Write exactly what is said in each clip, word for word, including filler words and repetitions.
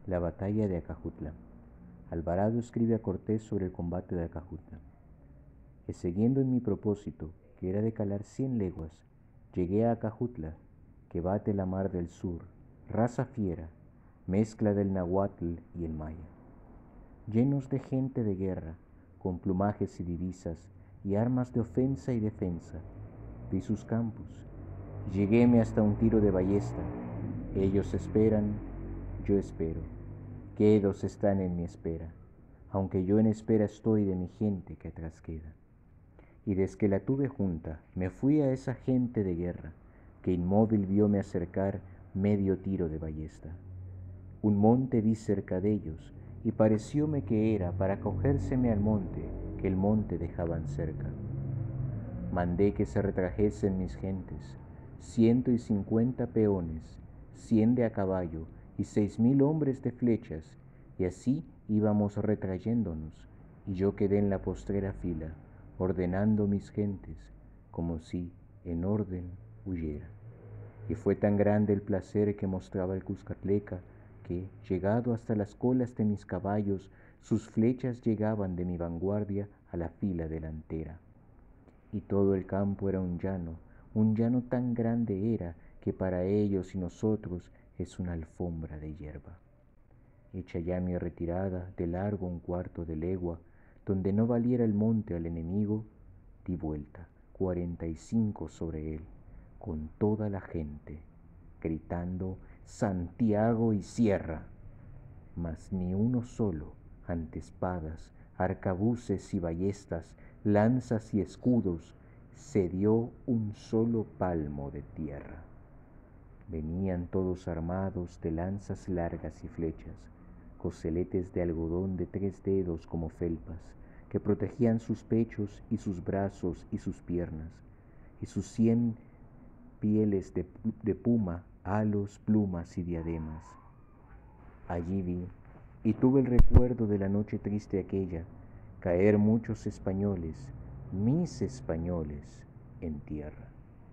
La batalla de Acajutla. Alvarado escribe a Cortés sobre el combate de Acajutla. Que siguiendo en mi propósito, que era de calar cien leguas, llegué a Acajutla, que bate la mar del sur, raza fiera, mezcla del nahuatl y el maya. Llenos de gente de guerra, con plumajes y divisas, y armas de ofensa y defensa, vi sus campos, y lleguéme hasta un tiro de ballesta. Ellos esperan, yo espero, quedos están en mi espera, aunque yo en espera estoy de mi gente que atrás queda. Y desde que la tuve junta, me fui a esa gente de guerra, que inmóvil vióme acercar medio tiro de ballesta. Un monte vi cerca de ellos, y parecióme que era para cogérseme al monte, que el monte dejaban cerca. Mandé que se retrajesen mis gentes, ciento y cincuenta peones, cien de a caballo y seis mil hombres de flechas, y así íbamos retrayéndonos, y yo quedé en la postrera fila, ordenando mis gentes, como si en orden huyera. Y fue tan grande el placer que mostraba el Cuscatleca, que, llegado hasta las colas de mis caballos, sus flechas llegaban de mi vanguardia a la fila delantera. Y todo el campo era un llano, un llano tan grande era que para ellos y nosotros es una alfombra de hierba. Hecha ya mi retirada de largo un cuarto de legua, donde no valiera el monte al enemigo, di vuelta, cuarenta y cinco sobre él, con toda la gente, gritando Santiago y Sierra, mas ni uno solo, ante espadas, arcabuces y ballestas, lanzas y escudos, se dio un solo palmo de tierra. Venían todos armados de lanzas largas y flechas, coseletes de algodón de tres dedos como felpas, que protegían sus pechos y sus brazos y sus piernas, y sus cien pieles de, de puma, halos, plumas y diademas. Allí vi, y tuve el recuerdo de la noche triste aquella, caer muchos españoles, mis españoles, en tierra.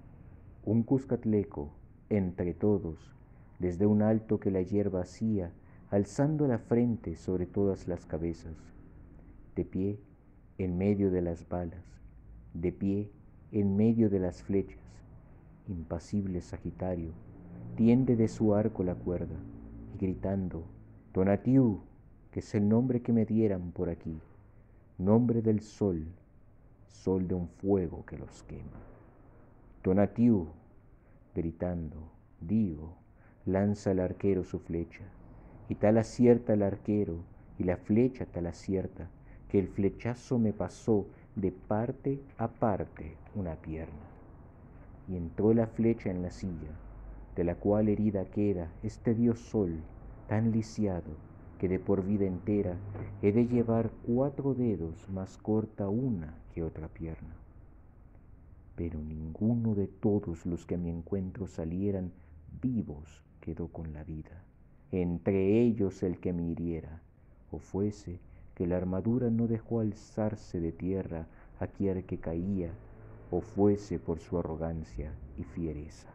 Un cuscatleco, entre todos, desde un alto que la hierba hacía, alzando la frente sobre todas las cabezas, de pie en medio de las balas, de pie en medio de las flechas, impasible Sagitario, tiende de su arco la cuerda, y gritando, Tonatiuh, que es el nombre que me dieran por aquí, nombre del sol, sol de un fuego que los quema. Tonatiuh, gritando, digo, lanza el arquero su flecha, y tal acierta el arquero, y la flecha tal acierta, que el flechazo me pasó de parte a parte una pierna. Y entró la flecha en la silla, de la cual herida queda este dios sol, tan lisiado, que de por vida entera he de llevar cuatro dedos más corta una que otra pierna. Pero ninguno de todos los que a mi encuentro salieran vivos quedó con la vida, entre ellos el que me hiriera, o fuese que la armadura no dejó alzarse de tierra aquel que caía, o fuese por su arrogancia y fiereza.